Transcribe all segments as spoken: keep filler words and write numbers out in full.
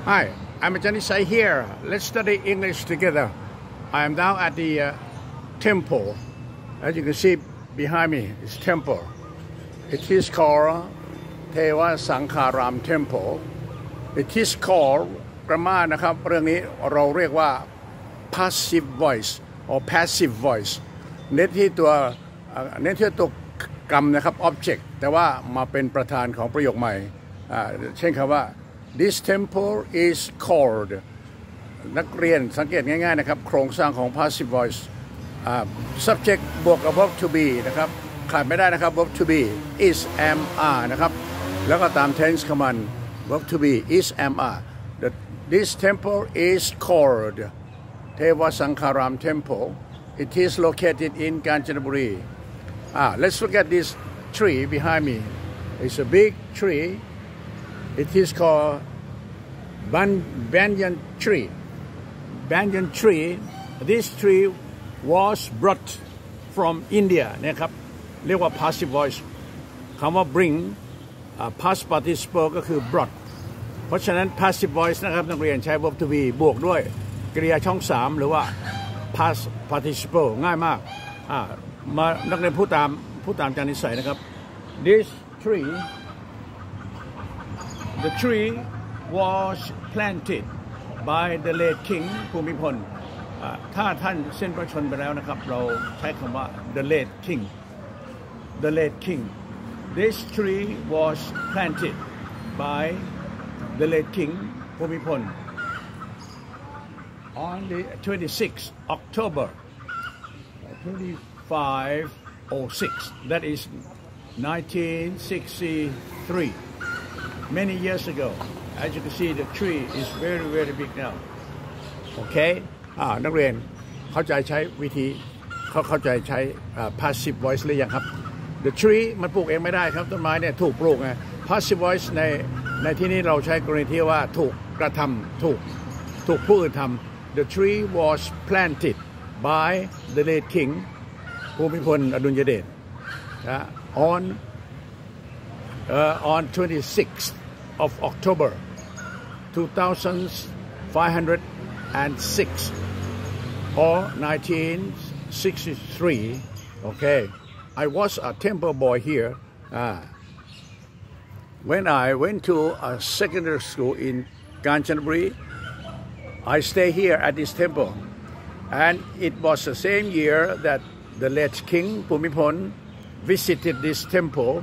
Hi, I'm Janisai here. Let's study English together. I am now at the uh, temple. As you can see behind me, it's temple. It is called Thewa Sangharam Temple. It is called grammar นะครับเรื่องนี้เราเรียกว่า passive voice or passive voice เน้นที่ตัวเน้นที่ตัวกรรมนะครับ object แต่ว่ามาเป็นประธานของประโยคใหม่เช่นคำว่าThis temple is called นักเรียนสังเกตง่ายๆนะครับโครงสร้างของ passive voice subject บวกกับ verb to be นะครับขาดไม่ได้นะครับ verb to be is am are นะครับแล้วก็ตาม tense command verb to be is am are This temple is called Thewa Sangharam Temple. It is located in Kanchanaburi. Ah, let's look at this tree behind me. It's a big tree. It is called Ban Banyan tree. Banyan tree. This tree was brought from India นะครับเรียกว่า passive voice คำว่า bring past participle ก็คือ brought เพราะฉะนั้น passive voice นะครับนักเรียนใช้ verb to be บวกด้วยกริยาช่องสามหรือว่า past participle ง่ายมากมานักเรียนพูดตามพูดตามจานิสัยนะครับ This tree The tree was planted by the late King ภูมิพลถ้าท่านเส้นพระชนไปแล้วนะครับเราใช้คำว่า the late King the late King This tree was planted by the late King ภูมิพล on the twenty-sixth October twenty-five oh six that is nineteen sixty-three many years ago as you can see the tree is very very big now โอเคอ่านักเรียนเข้าใจใช้วิธีเขาเข้าใจใช้ passive voice หรือยังครับ the tree มันปลูกเองไม่ได้ครับต้นไม้เนี่ยถูกปลูกไง passive voice ในในที่นี้เราใช้กรณีที่ว่าถูกกระทำถูกถูกผู้อื่นทำ the tree was planted by the late king ภูมิพลอดุลยเดช on uh, on twenty-sixth of October two thousand five hundred six or nineteen sixty-three. Okay, I was a temple boy here. Uh, when I went to a secondary school in Kanchanaburi, I stayed here at this temple, and it was the same year that the late King Bhumibol visited this temple,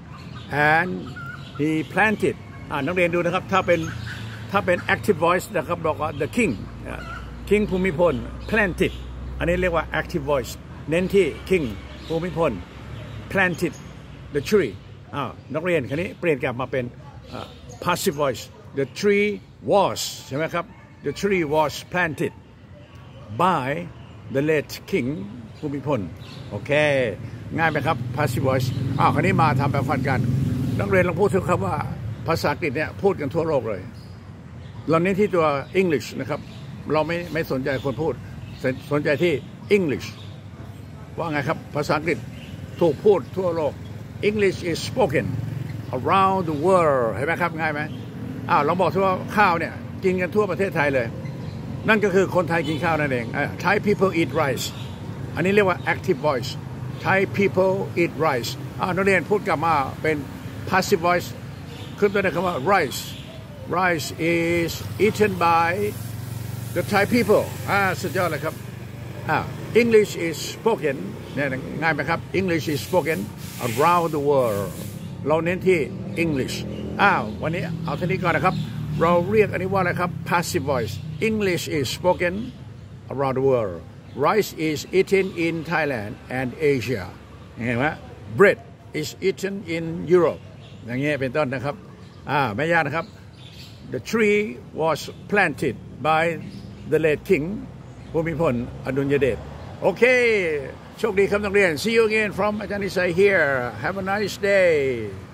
and he planted. อ่านักเรียนดูนะครับถ้าเป็นถ้าเป็น active voice นะครับบอกว่า the king king ภูมิพล planted อันนี้เรียกว่า active voice เน้นที่ king ภูมิพล planted the tree อ้าวนักเรียนคันนี้เปลี่ยนกลับมาเป็น passive voice the tree was ใช่ไหมครับ the tree was planted by the late king ภูมิพลโอเคง่ายไหมครับ passive voice อ้าวคันนี้มาทำแบบฟันกันนักเรียนลองพูดถึงคำว่าภาษาอังกฤษเนี่ยพูดกันทั่วโลกเลยเราเน้นที่ตัว English นะครับเราไม่ไม่สนใจคนพูดสนใจที่ English ว่าไงครับภาษาอังกฤษถูกพูดทั่วโลก English is spoken around the world เห็นไหมครับง่ายไหมอ้าวเราบอกที่ว่าข้าวเนี่ยกินกันทั่วประเทศไทยเลยนั่นก็คือคนไทยกินข้าวนั่นเอง Thai people eat rice อันนี้เรียกว่า active voice Thai people eat rice อ้าวนักเรียนพูดกลับมาเป็น passive voiceขึ้นต้นด้วยคำว่า rice rice is eaten by the Thai people อ่าสุดยอดเลยครับอ่า English is spoken เนี่ยง่ายไหมครับ English is spoken around the world เราเน้นที่ English อ้าววันนี้เอาเท่านี้ก่อนนะครับเราเรียกอันนี้ว่าอะไรครับ passive voice English is spoken around the world rice is eaten in Thailand and Asia เห็นไหม bread is eaten in Europe อย่างเงี้ยเป็นต้นนะครับอ่าไม่ยากนะครับ The tree was planted by the late king ภูมิพลอดุลยเดชโอเคโชคดีครับนักเรียน See you again from อาจารย์นิสัย here Have a nice day